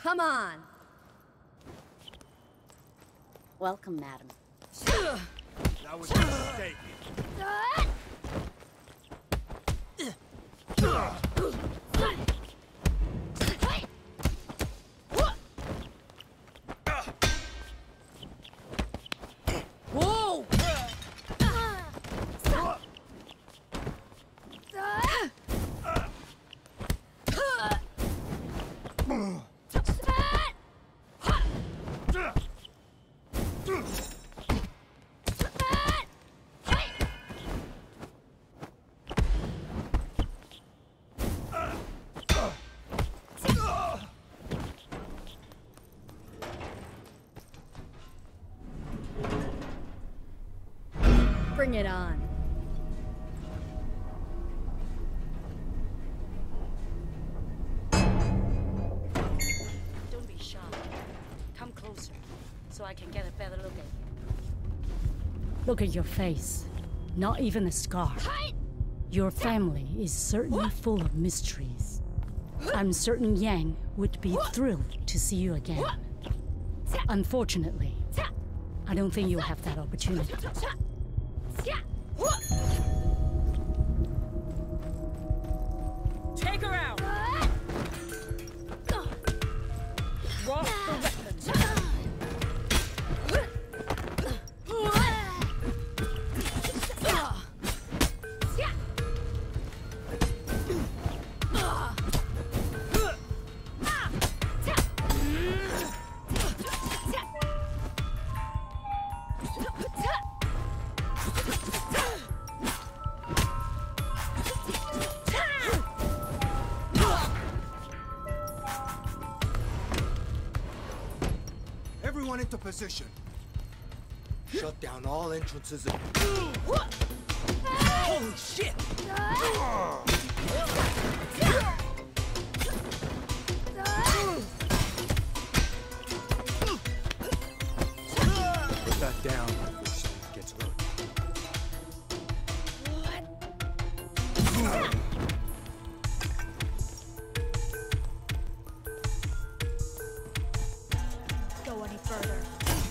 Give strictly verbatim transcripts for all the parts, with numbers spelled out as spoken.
Come on. Welcome, madam. That was a mistake. Whoa! Bring it on. Don't be shy. Come closer, so I can get a better look at you. Look at your face. Not even a scar. Your family is certainly full of mysteries. I'm certain Yang would be thrilled to see you again. Unfortunately, I don't think you'll have that opportunity. Take her out! Drop the weapons! Everyone into position. Shut down all entrances and... Holy shit! Put that down before someone gets hurt. What? Go any further.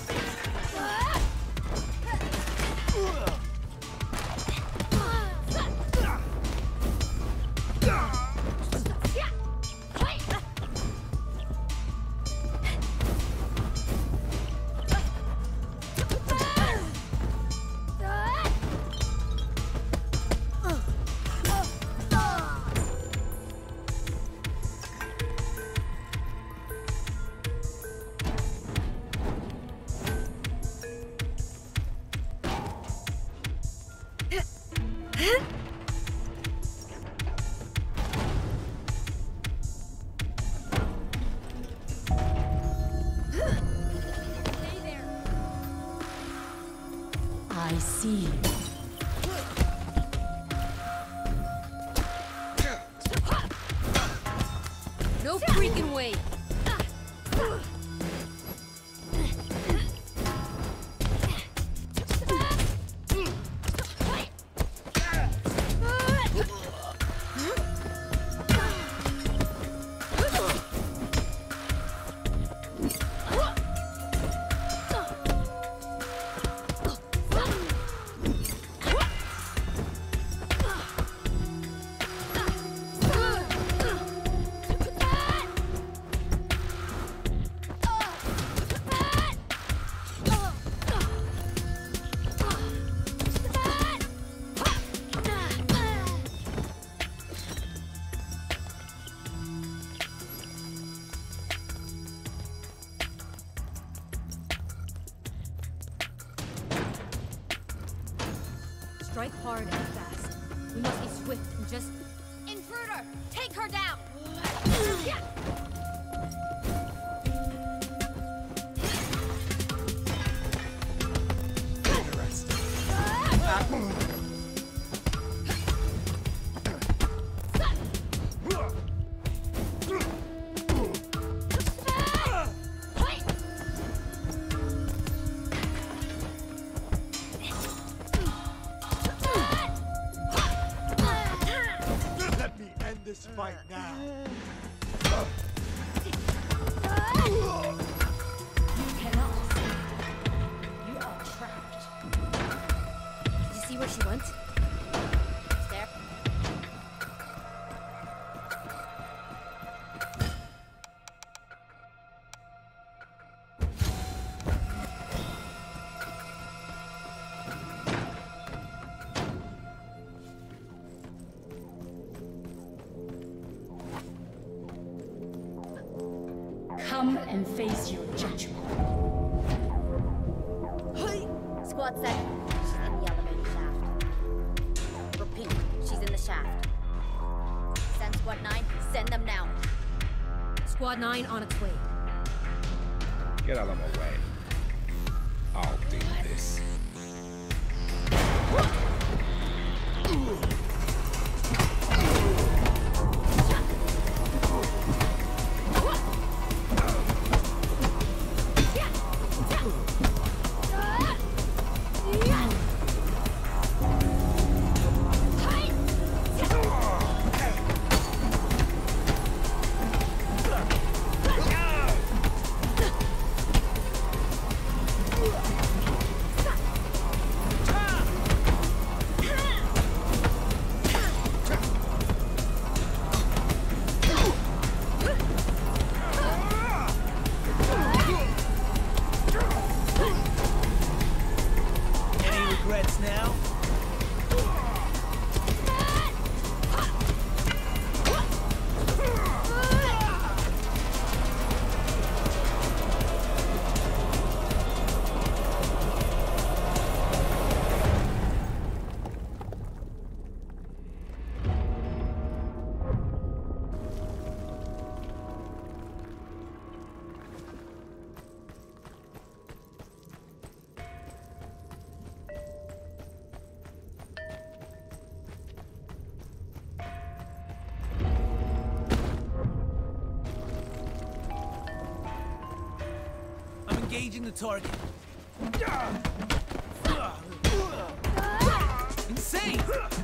I see you. No freaking way! Strike hard and fast. We must be swift and just... Intruder! Take her down! Let me end this fight now. cannot escape. You are trapped. Did you see where she went? It's there. Come and face your judgment. Squad seven. She's in the elevator shaft. Repeat, she's in the shaft. Send squad nine. Send them now. Squad nine on its way. Get out of my way. I'll do this. Engaging the target. Insane!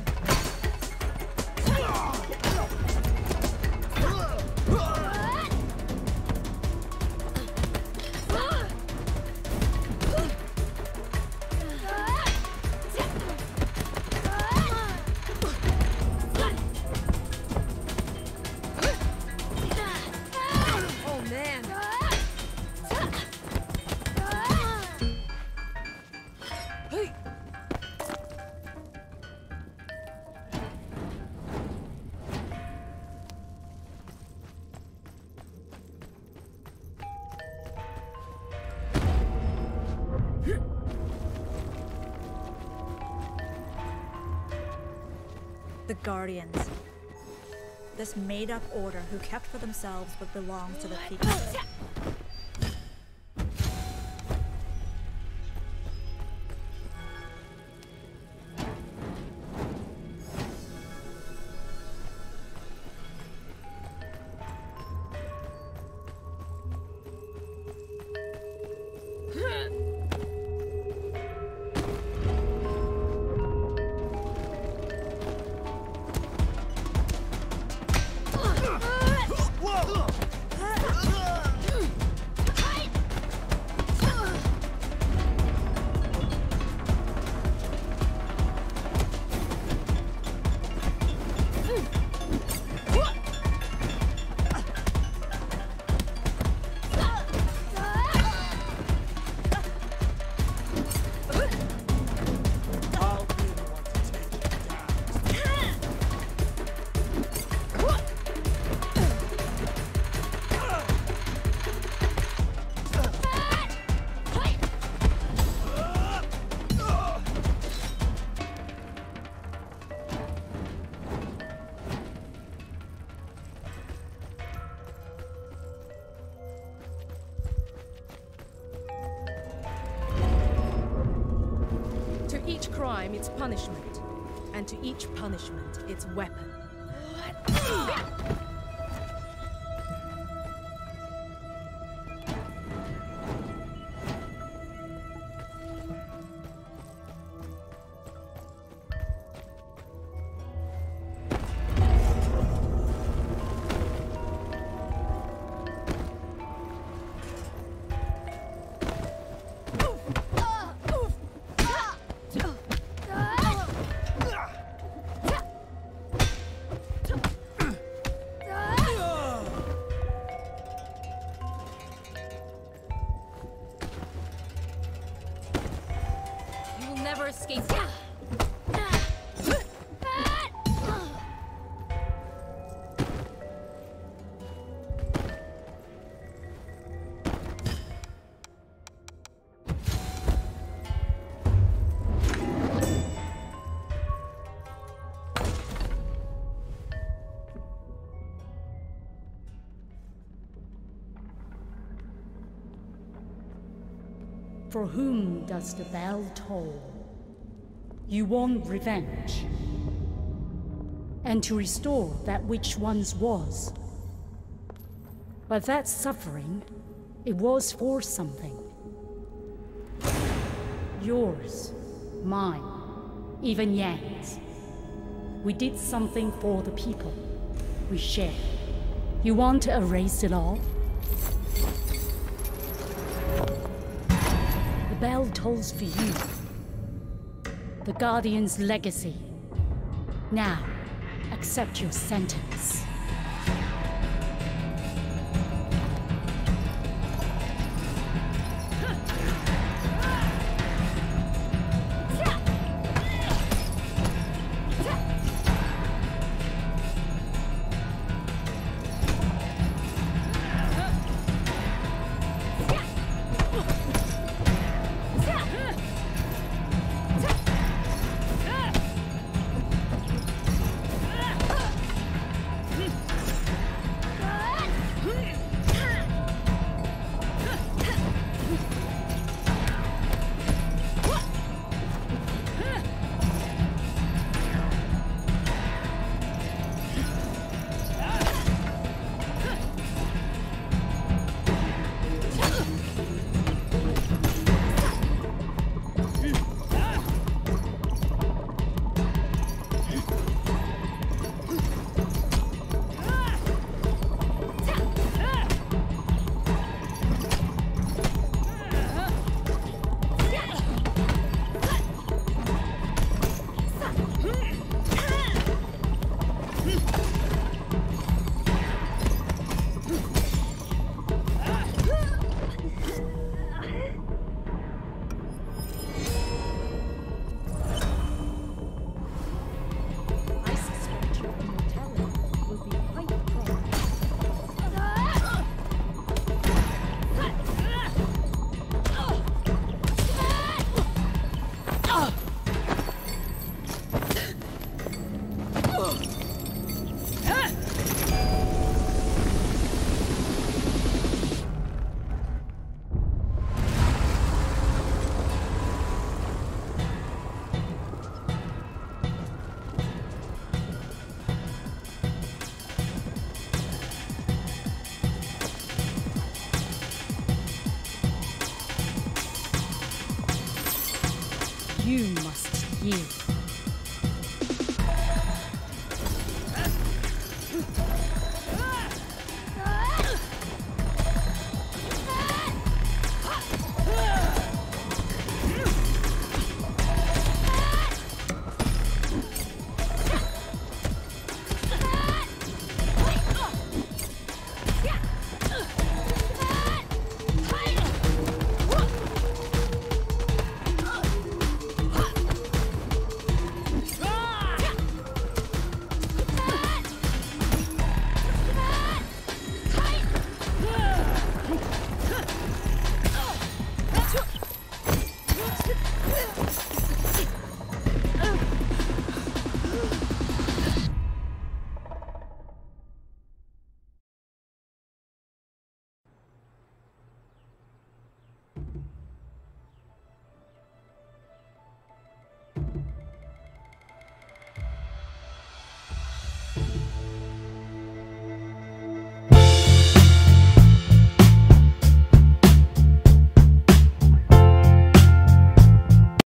Oh man. The Guardians. This made-up order who kept for themselves what belonged to the people. each crime its punishment, and to each punishment its weapon. For whom does the bell toll? You want revenge, and to restore that which once was. But that suffering, it was for something. Yours, mine, even Yang's. We did something for the people. We shared. You want to erase it all? The bell tolls for you. The Guardian's legacy. Now, accept your sentence. You must yield.